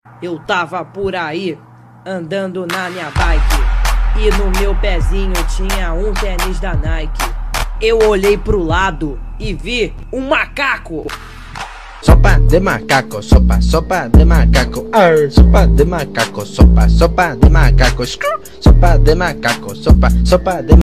Eu tava por aí, andando na minha bike, e no meu pezinho tinha um tênis da Nike. Eu olhei pro lado e vi um macaco. Sopa de macaco, sopa, sopa de macaco. Sopa de macaco, sopa, sopa de macaco. Sopa de macaco, sopa, sopa de